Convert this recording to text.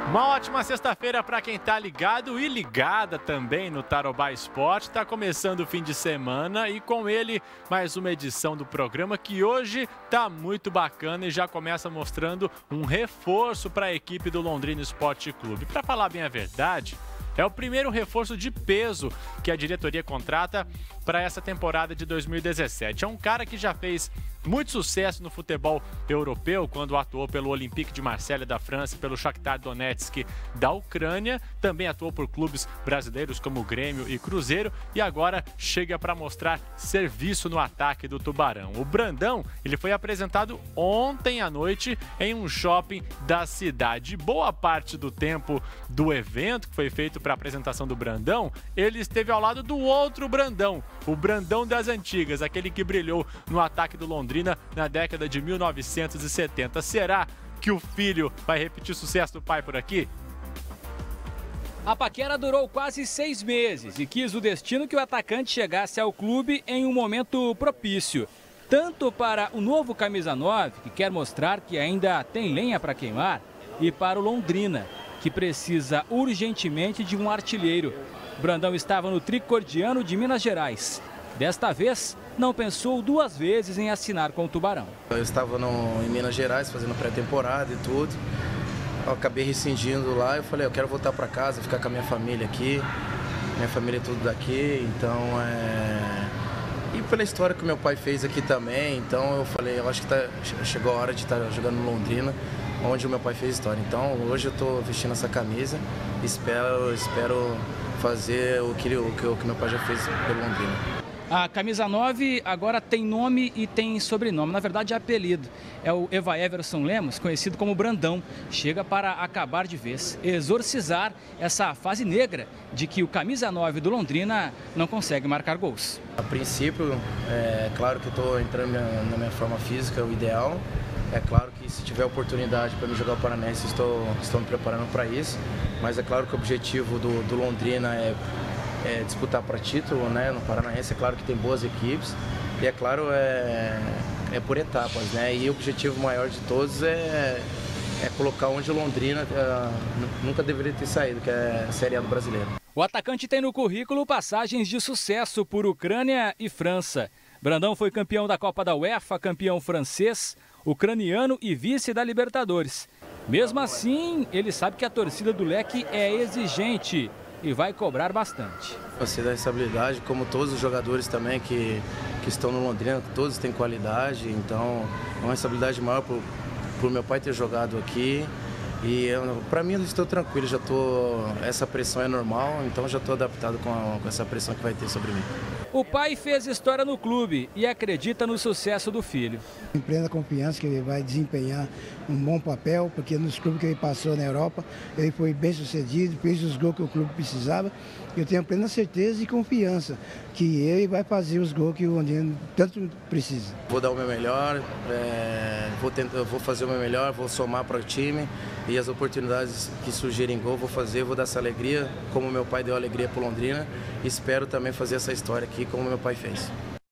Uma ótima sexta-feira para quem tá ligado e ligada também no Tarobá Esporte. Tá começando o fim de semana e com ele mais uma edição do programa que hoje tá muito bacana e já começa mostrando um reforço para a equipe do Londrina Esporte Clube. Para falar bem a verdade, é o primeiro reforço de peso que a diretoria contrata para essa temporada de 2017. É um cara que já fez muito sucesso no futebol europeu, quando atuou pelo Olympique de Marselha da França e pelo Shakhtar Donetsk da Ucrânia. Também atuou por clubes brasileiros como Grêmio e Cruzeiro e agora chega para mostrar serviço no ataque do Tubarão. O Brandão, ele foi apresentado ontem à noite em um shopping da cidade. Boa parte do tempo do evento que foi feito para a apresentação do Brandão, ele esteve ao lado do outro Brandão, o Brandão das antigas, aquele que brilhou no ataque do Londrina na década de 1970. Será que o filho vai repetir o sucesso do pai por aqui? A paquera durou quase 6 meses e quis o destino que o atacante chegasse ao clube em um momento propício. Tanto para o novo camisa 9, que quer mostrar que ainda tem lenha para queimar, e para o Londrina, que precisa urgentemente de um artilheiro. Brandão estava no Tricordiano de Minas Gerais. Desta vez, não pensou duas vezes em assinar com o Tubarão. Eu estava em Minas Gerais fazendo pré-temporada e tudo. Eu acabei rescindindo lá. Eu falei, eu quero voltar para casa, ficar com a minha família aqui. Minha família é tudo daqui, então E pela história que meu pai fez aqui também, então eu falei, eu acho que chegou a hora de estar jogando no Londrina, onde o meu pai fez história. Então hoje eu estou vestindo essa camisa, espero fazer o que meu pai já fez pelo Londrina. A camisa 9 agora tem nome e tem sobrenome, na verdade é apelido. É o Eva Everson Lemos, conhecido como Brandão. Chega para acabar de vez, exorcizar essa fase negra de que o camisa 9 do Londrina não consegue marcar gols. A princípio, é claro que eu estou entrando na minha forma física, o ideal. É claro que se tiver oportunidade para me jogar o Paranense, estou me preparando para isso. Mas é claro que o objetivo do Londrina é disputar para título, né? No Paranaense é claro que tem boas equipes e é claro é por etapas, né? E o objetivo maior de todos é colocar onde o Londrina nunca deveria ter saído, que é a Série A do Brasileiro. O atacante tem no currículo passagens de sucesso por Ucrânia e França. Brandão foi campeão da Copa da UEFA, campeão francês, ucraniano e vice da Libertadores. Mesmo assim, ele sabe que a torcida do Leque é exigente e vai cobrar bastante. Você dá responsabilidade, como todos os jogadores também que estão no Londrina, todos têm qualidade, então é uma responsabilidade maior por meu pai ter jogado aqui. E para mim eu estou tranquilo, essa pressão é normal, então já estou adaptado com essa pressão que vai ter sobre mim. O pai fez história no clube e acredita no sucesso do filho. Em plena confiança que ele vai desempenhar um bom papel, porque nos clubes que ele passou na Europa, ele foi bem sucedido, fez os gols que o clube precisava. Eu tenho plena certeza e confiança que ele vai fazer os gols que o Londrina tanto precisa. Vou dar o meu melhor, vou fazer o meu melhor, vou somar para o time e as oportunidades que surgirem gol vou dar essa alegria, como meu pai deu alegria para o Londrina. Espero também fazer essa história aqui como meu pai fez.